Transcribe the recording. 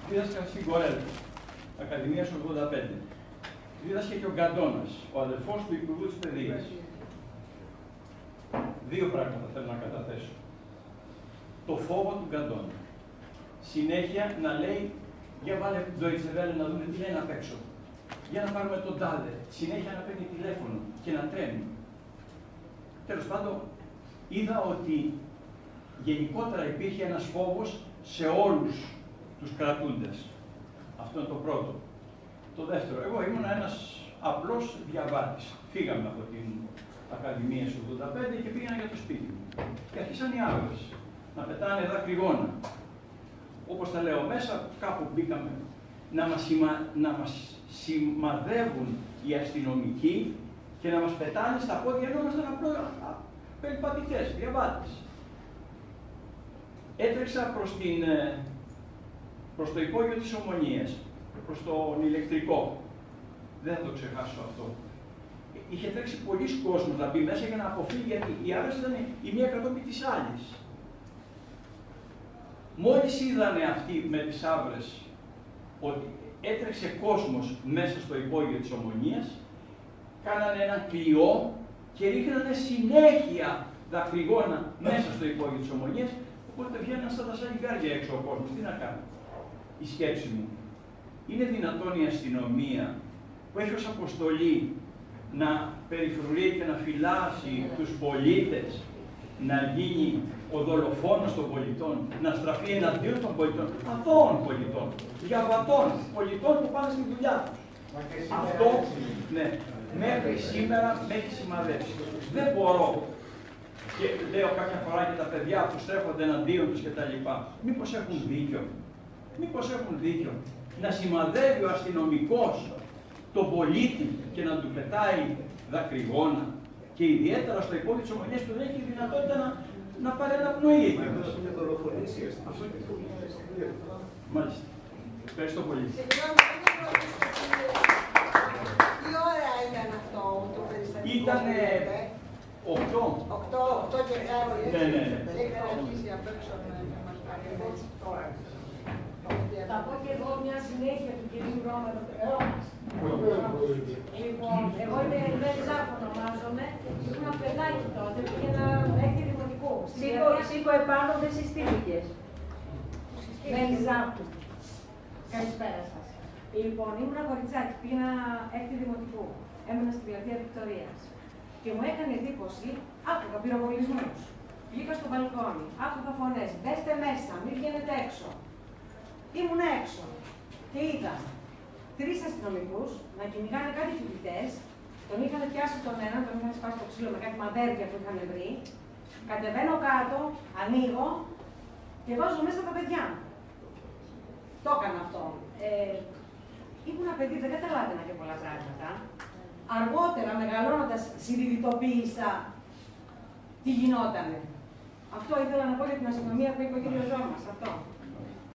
δίδασκα στην Κορέλα, Ακαδημίας 85. Δίδασκε και ο Γκαντώνας, ο αδελφός του Υπουργού της Παιδείας. Δύο πράγματα θέλω να καταθέσω. Το φόβο του Γκαντώνα. Συνέχεια να λέει, για βάλε Deutsche Welle να δούμε τι λένε απ' έξω. Για να πάρουμε τον τάδε. Συνέχεια να παίρνει τηλέφωνο και να τρέμει. Τέλος πάντων, είδα ότι γενικότερα υπήρχε ένας φόβος σε όλους τους κρατούντες. Αυτό είναι το πρώτο. Το δεύτερο, εγώ ήμουν ένας απλός διαβάτης. Φύγαμε από την Ακαδημία του 85 και πήγαινα για το σπίτι μου. Και άρχισαν οι άγρες να πετάνε δακρυγόνα. Όπως τα λέω μέσα, κάπου μπήκαμε να μας σημαδεύουν οι αστυνομικοί και να μας πετάνε στα πόδια ενώ ήμασταν απλώς περιπατητές, διαβάτες. Έτρεξα προς το υπόγειο της Ομονίας, προς τον ηλεκτρικό. Δεν θα το ξεχάσω αυτό. Είχε τρέξει πολλοί κόσμος να μπει μέσα για να αποφύγει, γιατί οι άλλες ήταν η μία κατόπιν της άλλης. Μόλις είδανε αυτοί με τις άβρες ότι έτρεξε κόσμος μέσα στο υπόγειο της Ομονίας, κάνανε ένα κλειό και ρίχνανε συνέχεια δακρυγόνα μέσα στο υπόγειο της Ομονίας, οπότε βγαίναν στα σαλιγκάρια έξω ο κόσμος. Τι να κάνω. Η σκέψη μου. Είναι δυνατόν η αστυνομία που έχει ως αποστολή να περιφρουρεί και να φυλάσει τους πολίτες, να γίνει ο δολοφόνος των πολιτών, να στραφεί εναντίον των πολιτών, αθώων πολιτών, διαβατών, πολιτών που πάνε στη δουλειά τους. Αυτό, ναι, μέχρι σήμερα με έχει σημαδέψει. Δεν μπορώ, και λέω κάποια φορά και τα παιδιά που στρέφονται εναντίον τους κτλ. Μήπως έχουν δίκιο. Μήπως έχουν δίκιο. Να σημαδεύει ο αστυνομικός τον πολίτη και να του πετάει δακρυγόνα. Και ιδιαίτερα στο υπόγειο της Ομονίας που δεν έχει δυνατότητα να πάρει ένα πνοή. Μάλιστα. Ευχαριστώ πολύ. Τι ώρα ήταν αυτό το περιστατικό? Ήτανε 8. 8 και κάπου. Ναι. Είχαν αρχίσει απ' έξω να μας παρεμβαίνει τώρα. Θα πω και εγώ μια συνέχεια του κυρίου Ρώμας. Λοιπόν, εγώ είμαι Ελβέτη Ζάφο, ονομάζομαι. Ήμουν παιδάκι τότε, πήγαινα έκτη δημοτικού. Σήκω επάνω, δεν συστήθηκες. Ελβέτη Ζάφο. Καλησπέρα σας. Λοιπόν, ήμουν κοριτσάκι, πήγαινα έκτη δημοτικού. Έμενα στην πλατεία Βικτωρίας. Και μου έκανε εντύπωση, άκουγα πυροβολισμούς. Βγήκα στο μπαλκόνι, άκουγα φωνές. Μπέστε μέσα, μην βγαίνετε έξω. Ήμουν έξω και είδα 3 αστυνομικούς να κυνηγάνε κάτι φοιτητές. Τον είχαν πιάσει τον έναν, τον είχαν σπάσει το ξύλο με κάτι μαντέρια που είχαν βρει. Κατεβαίνω κάτω, ανοίγω και βάζω μέσα τα παιδιά μου. Το έκανα αυτό. Ήμουν παιδί, δεν καταλάβαινα και πολλά πράγματα. Αργότερα, μεγαλώνοντας, συνειδητοποίησα τι γινότανε. Αυτό ήθελα να πω για την αστυνομία που είπε ο κύριος Ρώμας. Αυτό.